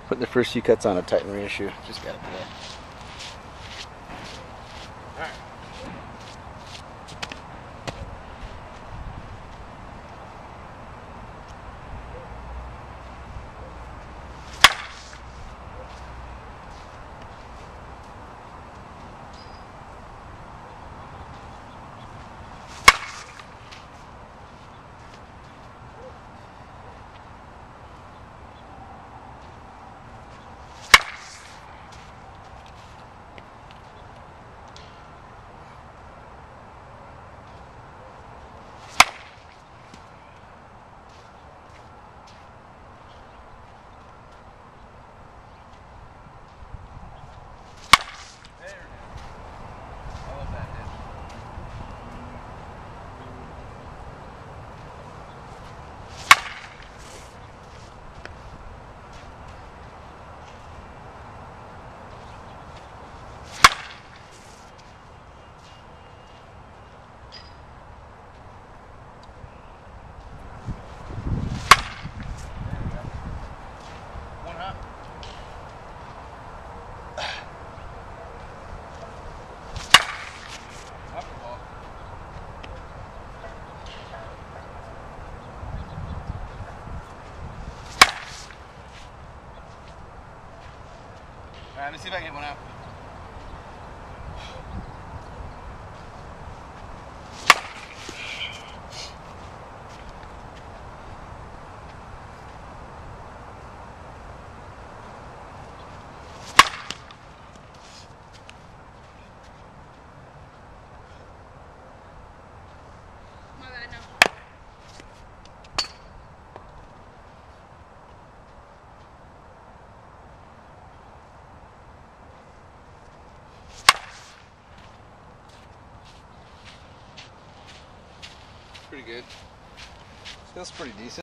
Putting the first few cuts on a Titan reissue. Just got it today. Alright. Alright, let me see if I can get one out. My bad, no. Pretty good. Feels pretty decent.